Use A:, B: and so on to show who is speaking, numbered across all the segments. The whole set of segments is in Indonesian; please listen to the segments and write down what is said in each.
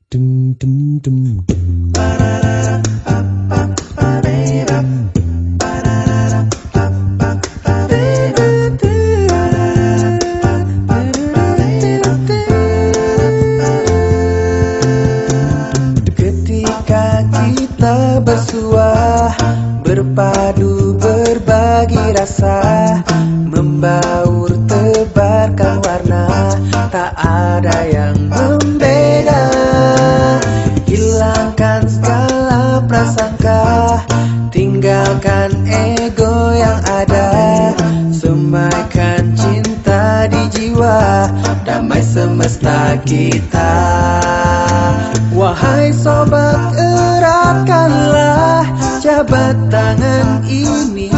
A: Ketika kita bersua, berpadu berbagi rasa, membaur tebarkan warna, tak ada yang membeda. Hilangkan segala prasangka, tinggalkan ego yang ada, semaikan cinta di jiwa, damai semesta kita. Wahai sobat, eratkanlah jabat tangan ini,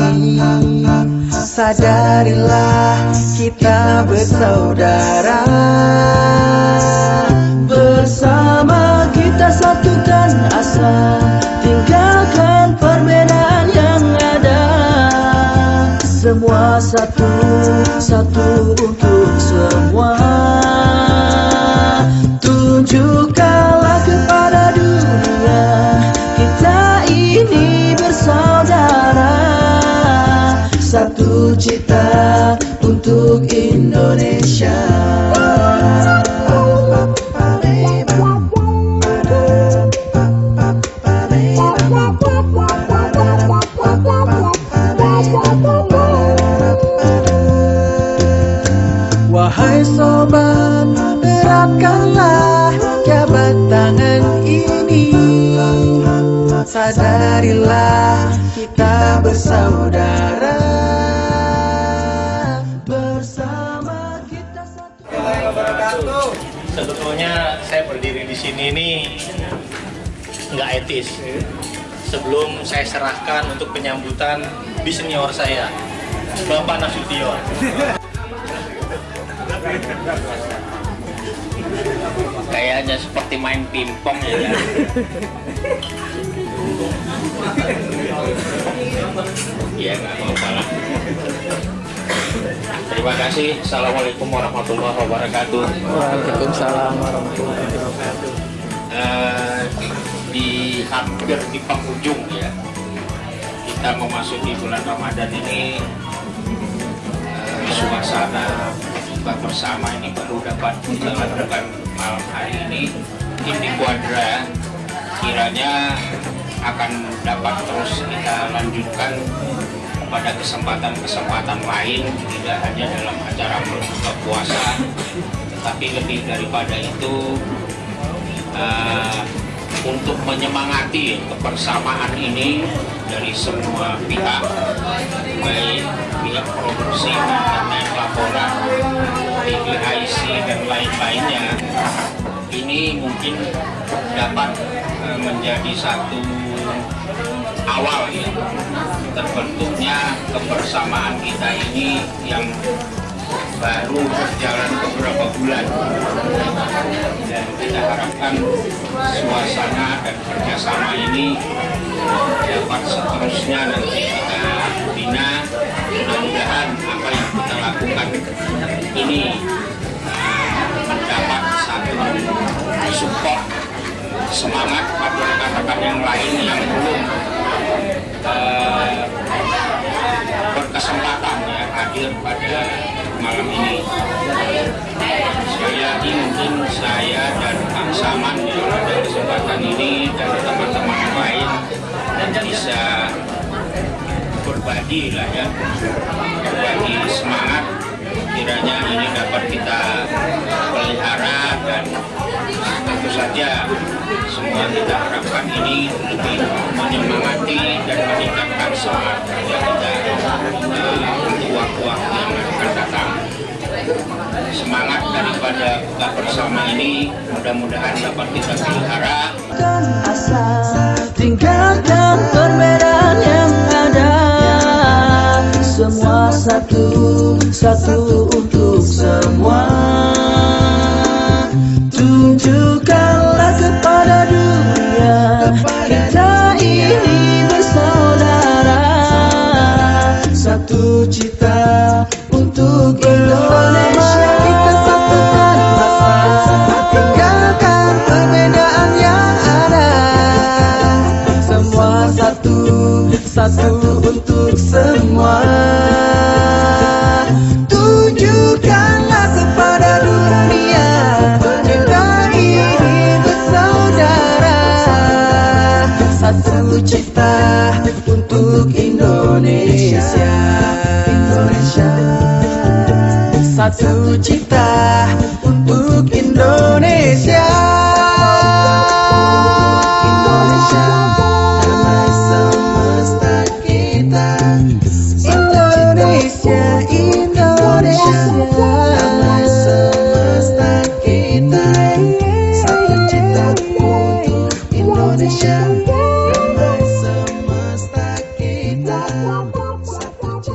A: sadarilah kita bersaudara. Bersama kita satukan asa, tinggalkan perbedaan yang ada. Semua satu, satu untuk semua. Tunjukkanlah kepada dunia, kita ini bersaudara. Satu cita untuk Indonesia. Wahai sobat, eratkanlah jabat tangan ini, sadarilah kita bersaudara. Bersama kita satu.
B: Sebetulnya saya berdiri di sini ini nggak etis. Sebelum saya serahkan untuk penyambutan di senior saya, Bapak Nasution.
C: Kayaknya seperti main pingpong ya. Ya nggak apa-apa lah. Terima kasih. Assalamualaikum warahmatullahi wabarakatuh.
A: Waalaikumsalam warahmatullahi wabarakatuh.
C: Hampir di penghujung ya, kita memasuki bulan Ramadan ini, suasana buka bersama ini baru dapat kita lakukan malam hari ini. Ini Quadra kiranya akan dapat terus kita lanjutkan pada kesempatan-kesempatan lain, tidak hanya dalam acara berbuka puasa, tetapi lebih daripada itu untuk menyemangati kebersamaan ini dari semua pihak, baik pihak produksi, internet, laporan, TVIC dan lain-lainnya. Ini mungkin dapat menjadi satu awal ya terbentuknya kebersamaan kita ini yang baru berjalan beberapa bulan, dan kita harapkan suasana dan kerjasama ini dapat seterusnya nanti kita bina. Mudah-mudahan apa yang kita lakukan ini mendapat satu support, semangat pada rekan-rekan yang lain yang belum berkesempatan ya hadir pada malam ini. Sekali lagi mungkin saya dan Kang Saman yang ada kesempatan ini dan teman-teman yang lain bisa berbagi lah ya, berbagi semangat. Kiranya ini dapat kita pelihara dan tentu saja semua kita harapkan ini lebih menyemangati dan meningkatkan semangat kerja kita untuk waktu-waktu yang akan datang. Semangat daripada buka bersama ini mudah-mudahan dapat kita pelihara.
A: Tinggalkan perbedaan yang ada, semua satu, satu untuk semua. Tunjukkanlah kepada dunia, kita ini bersaudara. Satu cita untuk Indonesia. Kita satukan rasa, tinggalkan perbedaan satu untuk semua. Tunjukkanlah kepada dunia kita ini bersaudara. Satu cita untuk Indonesia. Satu cita untuk Indonesia. Damai semesta kita. Indonesia, Indonesia. Damai semesta kita. Satu cita untuk Indonesia. Damai semesta kita. Satu cita.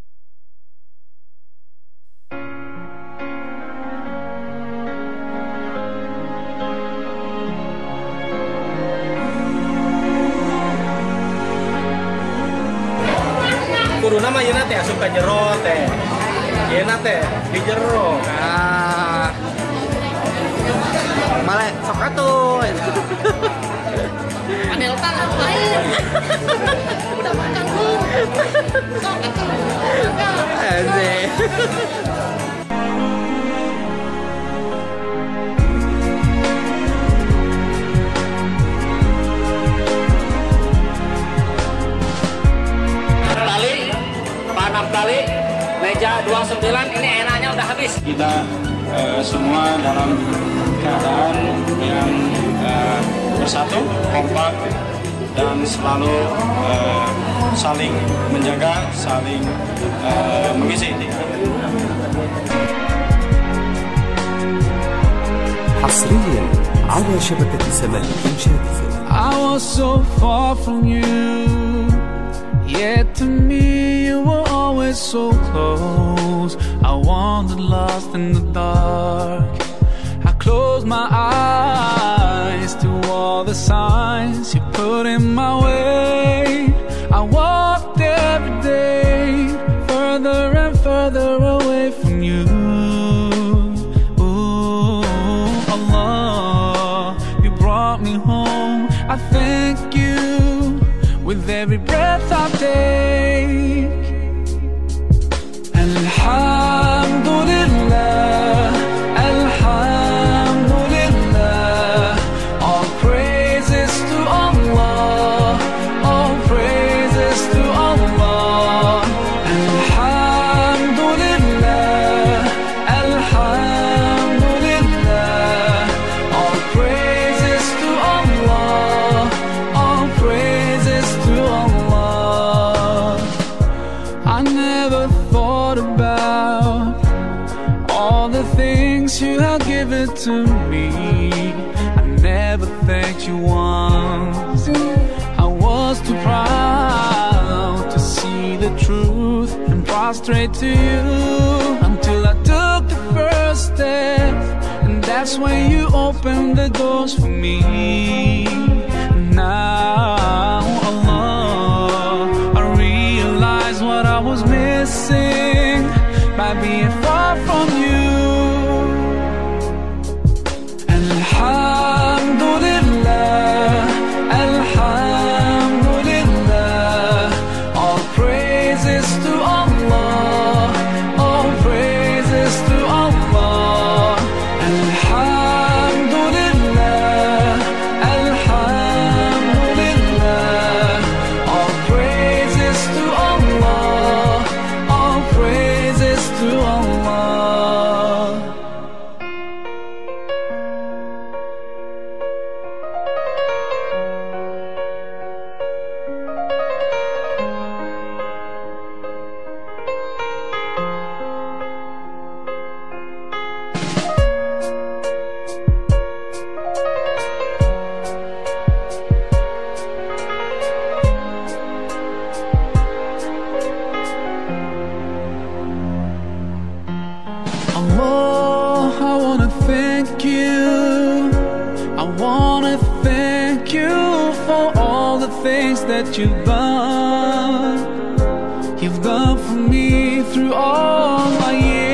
B: Kuruna mah yeuna teh asup ka jero teh. Yeuna teh di jero.
D: Ah. Malah sok atuh.
E: Panel tangan lain. Udah makan belum? Sok atuh.
D: Asik.
E: Pak Naftali, meja 29 ini enaknya udah habis.
C: Kita semua dalam keadaan yang bersatu, kompak, dan selalu saling menjaga, saling mengisi.
F: حصريا على شبكة سما الإنشادية.
G: I was so far from you, yet to me you were always so close. I wandered lost in the dark. I closed my eyes to all the signs you put in my way. I walked every day further and further away from you. Ooh, Allah, you brought me home. I thank you with every breath I take. Alhamdulillah, Alhamdulillah, all praises to Allah, all praises to Allah. Alhamdulillah, Alhamdulillah, all praises to Allah, all praises to Allah. I never thought about all the things you have given to me. I never thanked you once. I was too proud to see the truth and prostrate to you until I took the first step, and that's when you opened the doors for me. Now, Allah, I realize what I was missing by being far from you. Alhamdulillah, Alhamdulillah, all praises to Allah, all praises to Allah. Alhamdulillah, Alhamdulillah, all praises to Allah, all praises to Allah. Allah, I wanna thank you. I wanna thank you for all the things that you've done. You've done for me through all my years.